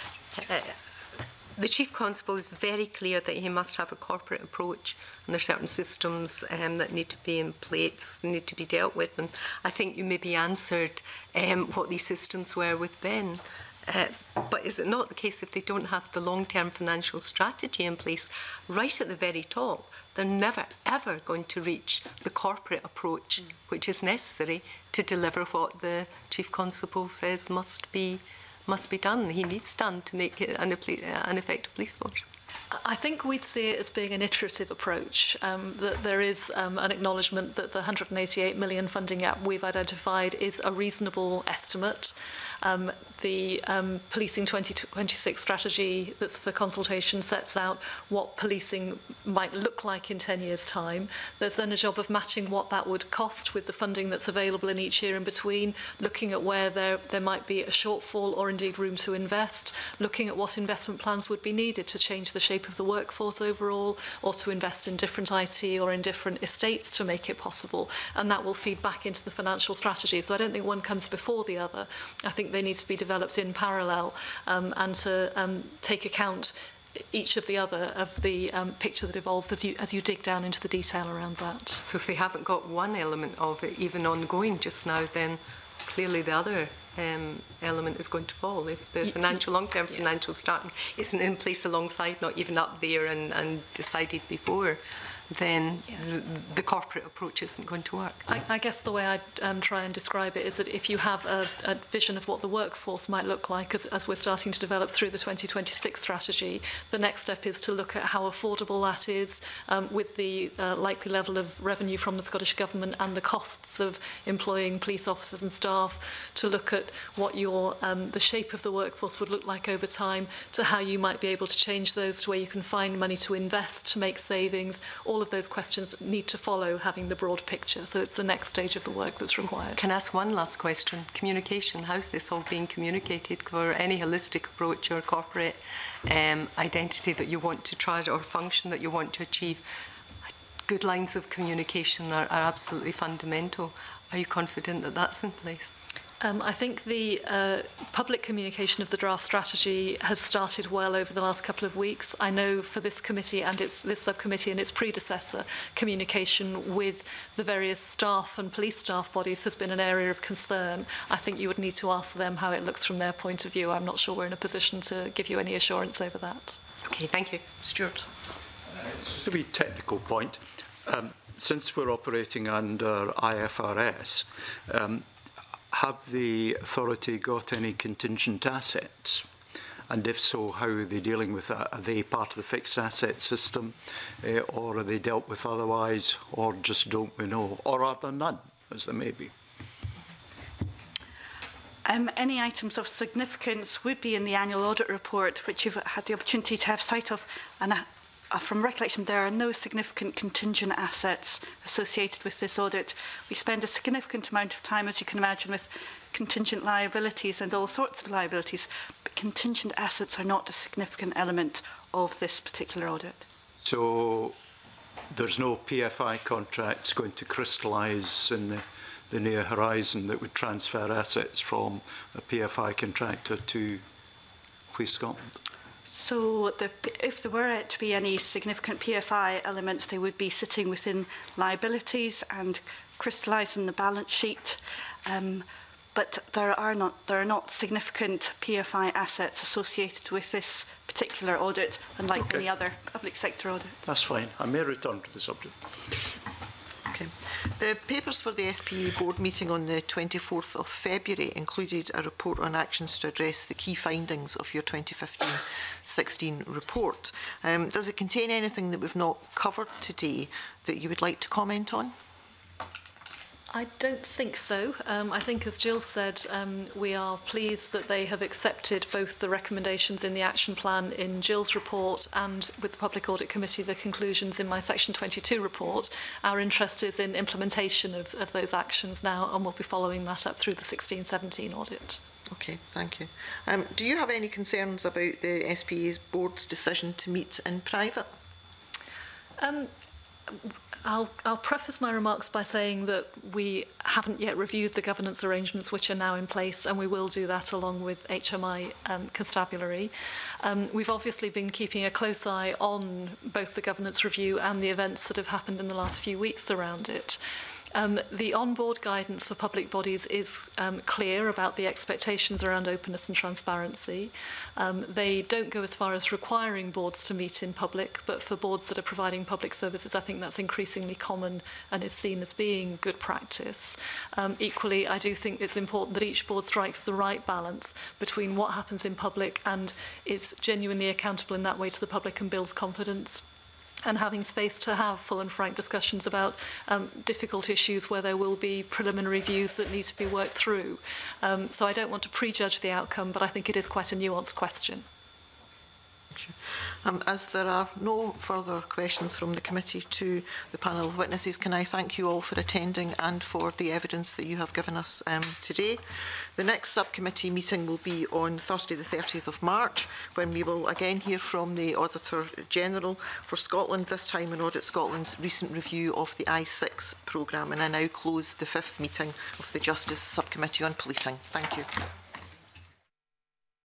The Chief Constable is very clear that he must have a corporate approach, and there are certain systems that need to be in place, need to be dealt with. And I think you maybe answered what these systems were with Ben. But is it not the case if they don't have the long-term financial strategy in place right at the very top, they're never, ever going to reach the corporate approach which is necessary to deliver what the Chief Constable says must be done. He needs done to make it an effective police force. I think we'd see it as being an iterative approach, that there is an acknowledgement that the 188 million funding gap we've identified is a reasonable estimate. The Policing 2026 strategy that's for consultation sets out what policing might look like in 10 years' time. There's then a job of matching what that would cost with the funding that's available in each year in between, looking at where there might be a shortfall or indeed room to invest, looking at what investment plans would be needed to change the shape of the workforce overall, or to invest in different IT or in different estates to make it possible. And that will feed back into the financial strategy. So I don't think one comes before the other. I think they need to be developed in parallel and to take account each of the other of the picture that evolves as you dig down into the detail around that. So if they haven't got one element of it even ongoing just now, then clearly the other element is going to fall. If the financial, long-term financial starting isn't in place alongside, not even up there and decided before, then the corporate approach isn't going to work. I guess the way I'd try and describe it is that if you have a vision of what the workforce might look like as we're starting to develop through the 2026 strategy, the next step is to look at how affordable that is with the likely level of revenue from the Scottish Government and the costs of employing police officers and staff, to look at what the shape of the workforce would look like over time, to how you might be able to change those to where you can find money to invest, to make savings. All of those questions need to follow having the broad picture. So it's the next stage of the work that's required. Can I ask one last question? Communication. How's this all being communicated for any holistic approach or corporate identity that you want to try or function that you want to achieve? Good lines of communication are absolutely fundamental. Are you confident that that's in place? I think the public communication of the draft strategy has started well over the last couple of weeks. I know for this committee and this subcommittee and its predecessor, communication with the various staff and police staff bodies has been an area of concern. I think you would need to ask them how it looks from their point of view. I'm not sure we're in a position to give you any assurance over that. Okay, thank you. Stuart. Just a wee technical point. Since we're operating under IFRS, have the authority got any contingent assets? And if so, how are they dealing with that? Are they part of the fixed asset system, or are they dealt with otherwise, or just don't we know? Or are there none, as there may be? Any items of significance would be in the annual audit report, which you've had the opportunity to have sight of. And from recollection, there are no significant contingent assets associated with this audit. We spend a significant amount of time, as you can imagine, with contingent liabilities and all sorts of liabilities, but contingent assets are not a significant element of this particular audit. So there's no PFI contracts going to crystallise in the near horizon that would transfer assets from a PFI contractor to Police Scotland? So if there were to be any significant PFI elements, they would be sitting within liabilities and crystallised in the balance sheet. But there are not significant PFI assets associated with this particular audit, unlike any other public sector audit. That's fine. I may return to the subject. Okay. The papers for the SPA board meeting on the 24th of February included a report on actions to address the key findings of your 2015-16 report. Does it contain anything that we've not covered today that you would like to comment on? I don't think so. I think, as Jill said, we are pleased that they have accepted both the recommendations in the action plan in Jill's report and with the Public Audit Committee the conclusions in my Section 22 report. Our interest is in implementation of those actions now, and we'll be following that up through the 16-17 audit. Okay, thank you. Do you have any concerns about the SPA's board's decision to meet in private? I'll preface my remarks by saying that we haven't yet reviewed the governance arrangements which are now in place, and we will do that along with HMI Constabulary. We've obviously been keeping a close eye on both the governance review and the events that have happened in the last few weeks around it. The on-board guidance for public bodies is clear about the expectations around openness and transparency. They don't go as far as requiring boards to meet in public, but for boards that are providing public services, I think that's increasingly common and is seen as being good practice. Equally, I do think it's important that each board strikes the right balance between what happens in public and is genuinely accountable in that way to the public and builds confidence, and having space to have full and frank discussions about difficult issues where there will be preliminary views that need to be worked through. So I don't want to prejudge the outcome, but I think it is quite a nuanced question. As there are no further questions from the committee to the panel of witnesses, can I thank you all for attending and for the evidence that you have given us today. The next subcommittee meeting will be on Thursday the 30th of March, when we will again hear from the Auditor General for Scotland, this time on Audit Scotland's recent review of the I6 programme. And I now close the 5th meeting of the Justice Subcommittee on Policing. Thank you.